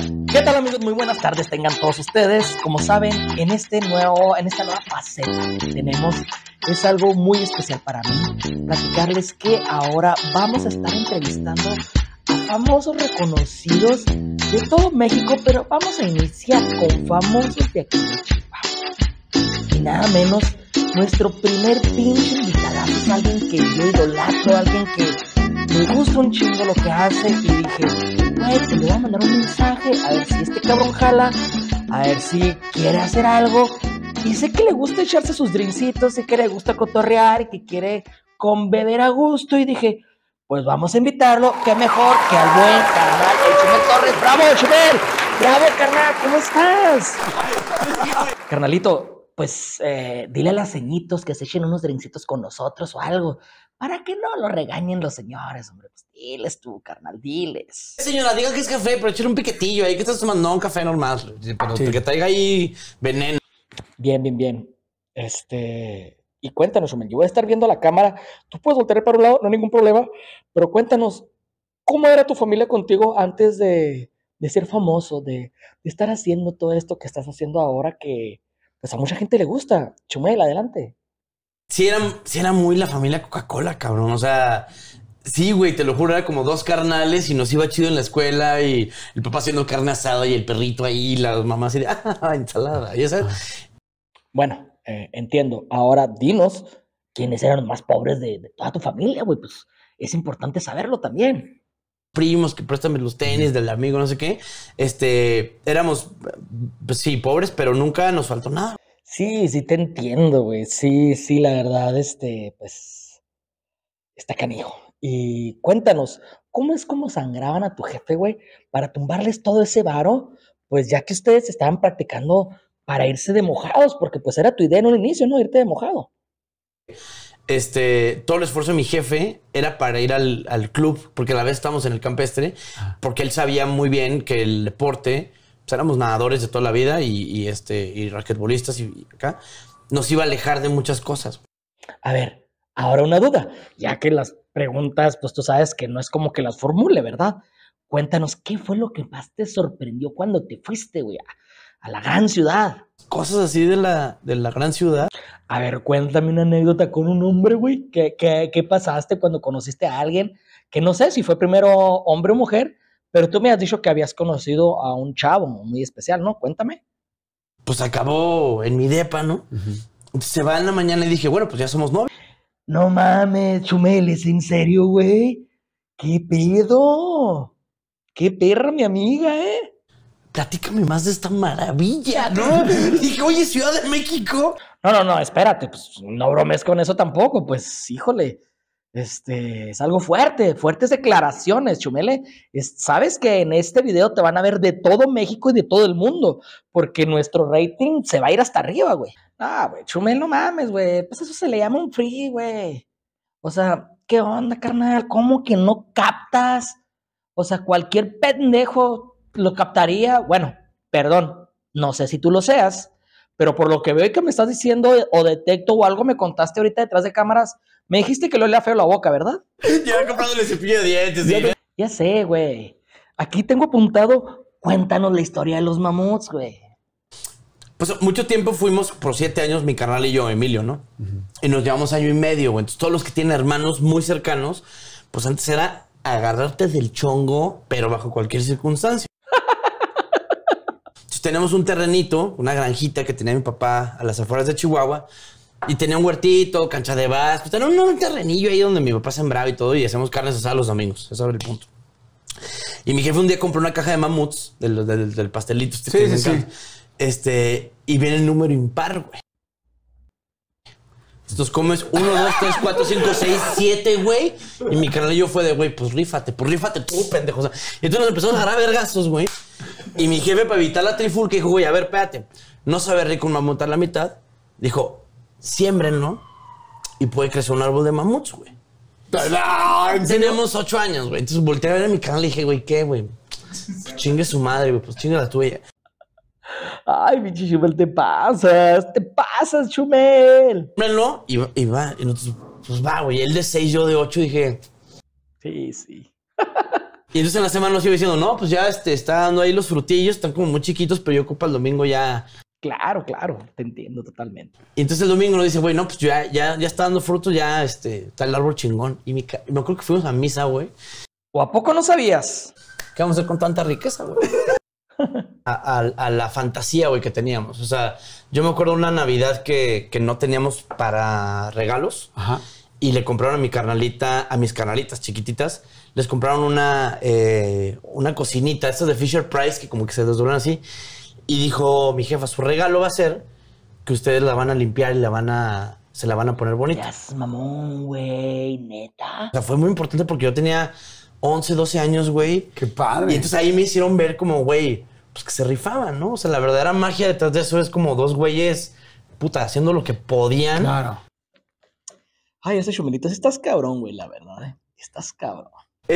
¿Qué tal, amigos? Muy buenas tardes tengan todos ustedes. Como saben, en esta nueva faceta que tenemos, es algo muy especial para mí platicarles que ahora vamos a estar entrevistando a famosos reconocidos de todo México, pero vamos a iniciar con famosos de aquí de Chihuahua. Y nada menos, nuestro primer pinche invitado es alguien que yo idolatro, alguien que me gusta un chingo lo que hace, y dije, güey, pues le voy a mandar un mensaje a ver si este cabrón jala, a ver si quiere hacer algo. Y sé que le gusta echarse sus drincitos, sé que le gusta cotorrear y que quiere beber a gusto, y dije, pues vamos a invitarlo. Qué mejor que al buen carnal, el Chumel Torres. ¡Bravo, Chumel! ¡Bravo, carnal! ¿Cómo estás? Carnalito, pues dile a las ceñitos que se echen unos drincitos con nosotros o algo, para que no lo regañen los señores, hombre. Pues diles tú, carnal, diles. Señora, diga que es café, pero échale un piquetillo ahí. ¿Qué estás tomando? No, un café normal, pero sí, que traiga ahí veneno. Bien. Y cuéntanos, Chumel, yo voy a estar viendo la cámara. Tú puedes voltear para un lado, no hay ningún problema, pero cuéntanos, ¿cómo era tu familia contigo antes de ser famoso, de estar haciendo todo esto que estás haciendo ahora, que pues a mucha gente le gusta? Chumel, adelante. Sí era muy la familia Coca-Cola, cabrón. O sea, sí, güey, te lo juro, era como dos carnales y nos iba chido en la escuela y el papá haciendo carne asada y el perrito ahí, y las mamás así de, ensalada, ya sabes. Bueno, entiendo. Ahora dinos quiénes eran los más pobres de toda tu familia, güey. Pues es importante saberlo también. Primos que préstame los tenis del amigo, no sé qué. Éramos, pues sí, pobres, pero nunca nos faltó nada. Sí te entiendo, güey. Sí, la verdad, pues, está canijo. Y cuéntanos, ¿cómo es como sangraban a tu jefe, güey, para tumbarles todo ese varo? Pues ya que ustedes estaban practicando para irse de mojados, porque pues era tu idea en un inicio, ¿no? Irte de mojado. Todo el esfuerzo de mi jefe era para ir al club, porque a la vez estábamos en el campestre, porque él sabía muy bien que el deporte, pues éramos nadadores de toda la vida y raquetbolistas y acá, nos iba a alejar de muchas cosas. A ver, ahora una duda, ya que las preguntas, pues tú sabes que no es como que las formule, ¿verdad? Cuéntanos, ¿qué fue lo que más te sorprendió cuando te fuiste, güey, a la gran ciudad? Cosas así de la gran ciudad. A ver, cuéntame una anécdota con un hombre, güey. ¿Qué pasaste cuando conociste a alguien? Que no sé si fue primero hombre o mujer, pero tú me has dicho que habías conocido a un chavo muy especial, ¿no? Cuéntame. Pues acabó en mi depa, ¿no? Se va en la mañana y dije, bueno, pues ya somos novios. No mames, Chumel, ¿es en serio, güey? ¿Qué pedo? ¿Qué perra, mi amiga, Platícame más de esta maravilla, ¿no? Dije, oye, Ciudad de México. No, espérate, pues no bromes con eso tampoco, pues, híjole, es algo fuerte, fuertes declaraciones, Chumele. Sabes que en este video te van a ver de todo México y de todo el mundo, porque nuestro rating se va a ir hasta arriba, güey. Güey, Chumel, no mames, güey, pues eso se le llama un free, güey. O sea, ¿qué onda, carnal? ¿Cómo que no captas? O sea, cualquier pendejo lo captaría. Bueno, perdón, no sé si tú lo seas, pero por lo que veo y que me estás diciendo o detecto o algo me contaste ahorita detrás de cámaras, me dijiste que le olía feo la boca, ¿verdad? Ya comprándole cepillo de dientes. ¿Sí? Ya sé, güey. Aquí tengo apuntado, cuéntanos la historia de los mamuts, güey. Pues mucho tiempo fuimos, por 7 años, mi carnal y yo, Emilio, ¿no? Y nos llevamos año y medio, güey. Entonces, todos los que tienen hermanos muy cercanos, pues antes era agarrarte del chongo, pero bajo cualquier circunstancia. Entonces, tenemos un terrenito, una granjita que tenía mi papá a las afueras de Chihuahua, y tenía un huertito, cancha de básquet, pues tenía un terrenillo ahí donde mi papá sembraba y todo, y hacíamos carnes asadas los domingos. Ese era el punto. Y mi jefe un día compró una caja de mamuts, del pastelito. Sí. Y viene el número impar, güey. Entonces comes 1, 2, 3, 4, 5, 6, 7, güey. Y mi carnal y yo fue de, güey, pues rífate tú, pendejo. O sea, y entonces nos empezamos a agarrar vergazos, güey. Y mi jefe, para evitar la trifulca, dijo, güey, a ver, espérate. No sabe rico un mamut a la mitad. Dijo, siémbrenlo y puede crecer un árbol de mamuts, güey. Teníamos 8 años, güey. Entonces volteé a ver a mi canal y dije, güey, ¿qué, güey? Pues chingue su madre, güey. Pues chingue la tuya. Ay, pinche Chumel, te pasas, Chumel. Y va, y nosotros, pues va, güey. Él de 6, yo de 8, dije. Sí. Y entonces en la semana nos iba diciendo, no, pues ya está dando ahí los frutillos, están como muy chiquitos, pero yo ocupo el domingo ya. Claro, te entiendo totalmente. Y entonces el domingo nos dice, güey, no, pues ya está dando frutos, ya está el árbol chingón. Y me acuerdo que fuimos a misa, güey. ¿O a poco no sabías? ¿Qué vamos a hacer con tanta riqueza, güey? a la fantasía, güey, que teníamos. O sea, yo me acuerdo una Navidad que no teníamos para regalos. Ajá. Y le compraron a mis carnalitas chiquititas, les compraron una cocinita, estas de Fisher Price, que como que se desdoblan así. Y dijo mi jefa, su regalo va a ser que ustedes la van a limpiar y se la van a poner bonita. Ya es mamón, güey, neta. O sea, fue muy importante porque yo tenía 11, 12 años, güey. Qué padre. Y entonces ahí me hicieron ver como, güey, pues que se rifaban, ¿no? O sea, la verdadera magia detrás de eso es como dos güeyes, puta, haciendo lo que podían. Claro. Ay, ese Chumelito, sí estás cabrón, güey, la verdad, Estás cabrón.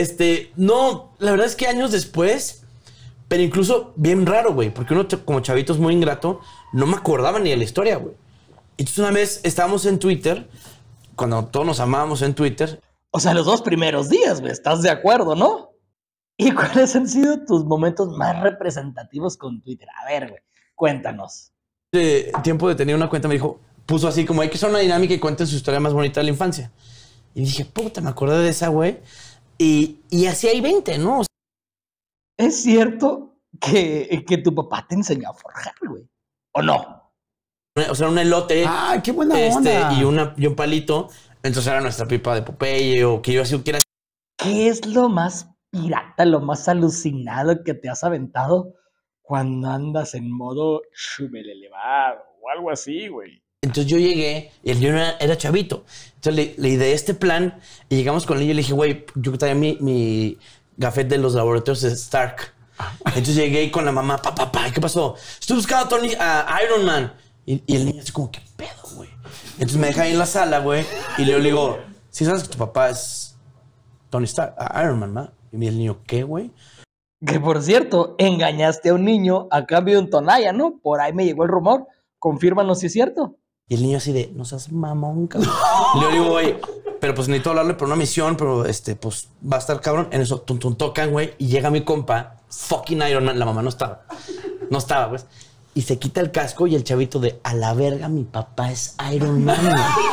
No, la verdad es que años después, pero incluso bien raro, güey, porque uno como chavito es muy ingrato, no me acordaba ni de la historia, güey. Entonces una vez estábamos en Twitter, cuando todos nos amábamos en Twitter. O sea, los 2 primeros días, güey, ¿estás de acuerdo, no? ¿Y cuáles han sido tus momentos más representativos con Twitter? A ver, güey, cuéntanos. Tiempo de tener una cuenta me dijo, puso así como hay que hacer una dinámica y cuenten su historia más bonita de la infancia. Y dije, puta, me acordé de esa, güey. Y así hay 20, ¿no? O sea, ¿es cierto que tu papá te enseñó a forjar, güey? ¿O no? o sea, un elote. ¡Ay, qué buena onda! Y un palito. Entonces era nuestra pipa de Popeye o que yo así quiera. ¿Qué es lo más pirata, lo más alucinado que te has aventado cuando andas en modo Chumel elevado o algo así, güey? Entonces yo llegué y el niño era chavito. Entonces le ideé este plan y llegamos con el niño y le dije, güey, yo traía mi gafet de los laboratorios de Stark. Entonces llegué con la mamá, papá, ¿qué pasó? Estoy buscando a Iron Man. Y el niño así como, ¿qué pedo, güey? Entonces me deja ahí en la sala, güey, y le digo, ¿sí sabes que tu papá es Tony Stark? Iron Man, ¿no? Y el niño, ¿qué, güey? Que por cierto, engañaste a un niño a cambio de un tonalla, ¿no? Por ahí me llegó el rumor. Confírmanos si es cierto. Y el niño así de, no seas mamón, cabrón. Y le digo, güey, pero pues necesito hablarle por una misión, pero pues va a estar cabrón. En eso, tocan, güey, y llega mi compa, fucking Iron Man. La mamá no estaba, pues. Y se quita el casco y el chavito de, a la verga, mi papá es Iron Man.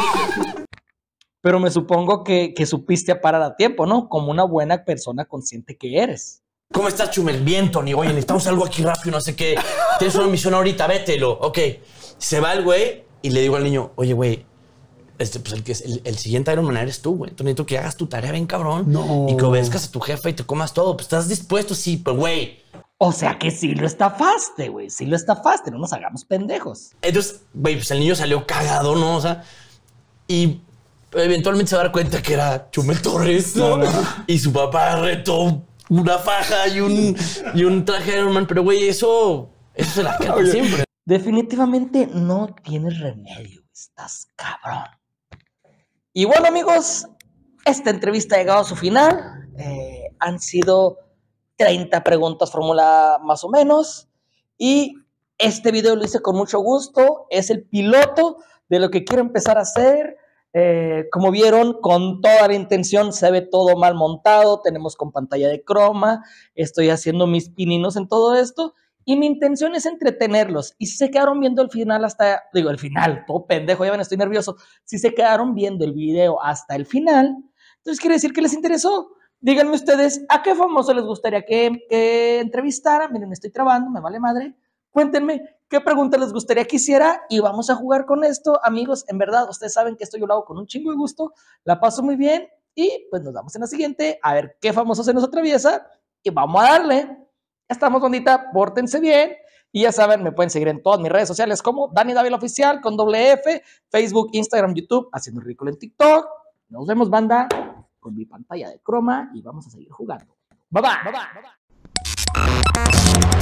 Pero me supongo que supiste parar a tiempo, ¿no? Como una buena persona consciente que eres. ¿Cómo estás, Chumel? Bien, Tony. Oye, necesitamos algo aquí rápido, no sé qué. Tienes una misión ahorita, vételo. Ok. Se va el güey y le digo al niño, oye, güey, pues el siguiente Iron Man eres tú, güey. Entonces necesito que hagas tu tarea bien cabrón. No. Y que obedezcas a tu jefe y te comas todo. Pues estás dispuesto, sí, pero güey. O sea que sí lo estafaste, güey. Sí lo estafaste. No nos hagamos pendejos. Entonces, güey, pues el niño salió cagado, ¿no? O sea, y eventualmente se va a dar cuenta que era Chumel Torres, ¿no? No. Y su papá retó una faja y un traje de Iron Man. Pero, güey, eso se la queda siempre. Definitivamente no tienes remedio. Estás cabrón. Y bueno, amigos, esta entrevista ha llegado a su final. Han sido 30 preguntas formuladas más o menos. Y este video lo hice con mucho gusto. Es el piloto de lo que quiero empezar a hacer. Como vieron, con toda la intención, se ve todo mal montado. Tenemos con pantalla de croma. Estoy haciendo mis pininos en todo esto. Y mi intención es entretenerlos. Y si se quedaron viendo el final el final, todo pendejo, ya ven, estoy nervioso. Si se quedaron viendo el video hasta el final, entonces quiere decir que les interesó. Díganme ustedes, ¿a qué famoso les gustaría que entrevistara? Miren, me estoy trabando, me vale madre. Cuéntenme qué pregunta les gustaría que hiciera y vamos a jugar con esto. Amigos, en verdad, ustedes saben que esto yo lo hago con un chingo de gusto. La paso muy bien y pues nos vemos en la siguiente. A ver qué famoso se nos atraviesa y vamos a darle. Ya estamos, bandita, pórtense bien. Y ya saben, me pueden seguir en todas mis redes sociales como Dani Dávila Oficial con F, Facebook, Instagram, YouTube, haciendo ridículo en TikTok. Nos vemos, banda, con mi pantalla de croma y vamos a seguir jugando. Bye bye. Bye bye. Bye bye.